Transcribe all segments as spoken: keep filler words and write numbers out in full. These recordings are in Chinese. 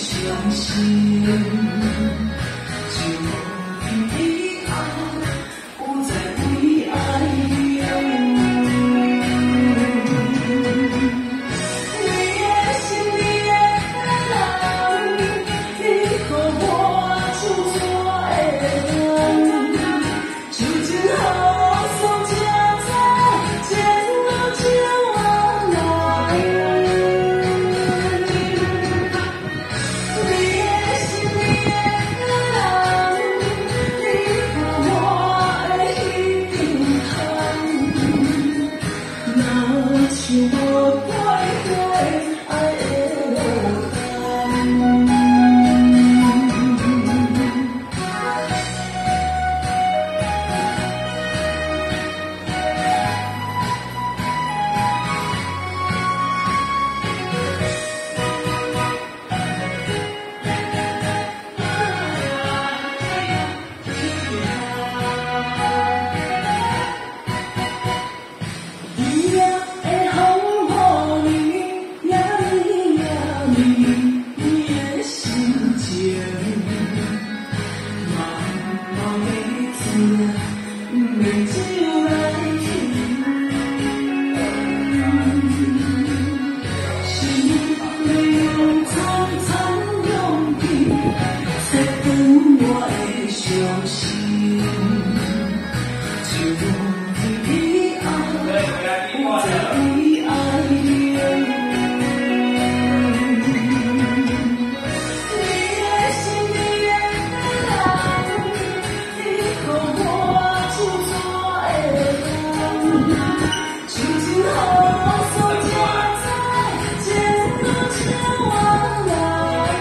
伤心，就无以后有再为爱用。你的心，你的人，你予我自作的人，究竟何所交在，渐落渐往来。你的心，你的人，你予我的一定通，若像无改改爱的落单。你也会风雨你，也你也你你的心情，茫茫的天，袂酒来听，心里用苍苍用笔，切断我的伤心，就无以后。不再为爱用，你的心，你的人，你予我自作的人，究竟何所交在，渐落渐往来。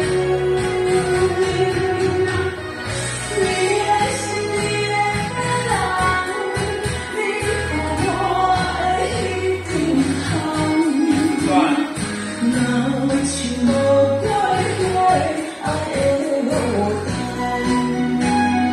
你的心，你的人，你予我一定通，若像无改改爱的落单。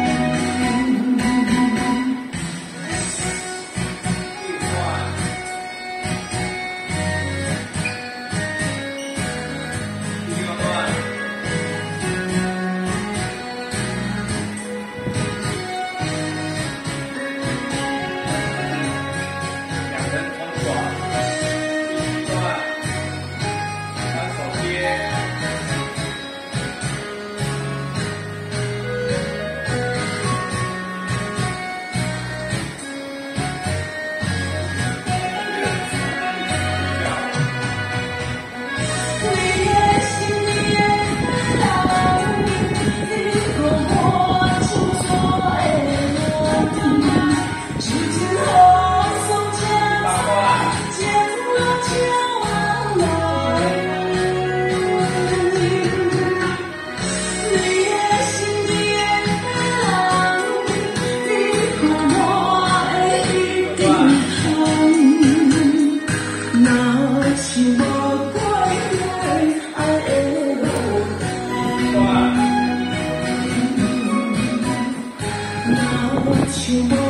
两人同耍，一段，两手接。 你的心，你的人，你予我自作的人，究竟何所交在，渐落渐往来。你的心，你的人，你予我的一定通，若像无改改爱的落单，若像无